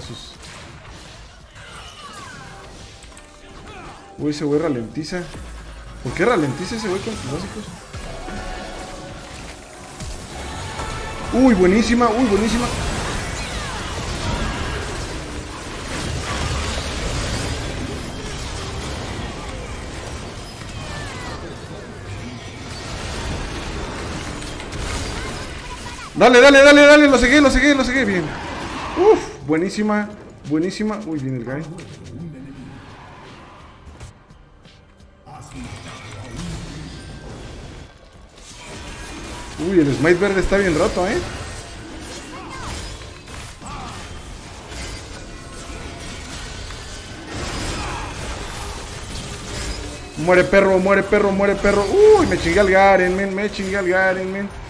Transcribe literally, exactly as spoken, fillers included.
vergazos. Uy, ese güey ralentiza. ¿Por qué ralentiza ese güey con sus básicos? Uy, buenísima, uy, buenísima. Dale, dale, dale, dale, lo seguí, lo seguí, lo seguí, bien. Uf, buenísima, buenísima. Uy, viene el guy. Uy, el smite verde está bien roto, eh. Muere perro, muere perro, muere perro. Uy, me chingué al Garen, men, me chingué al Garen, men.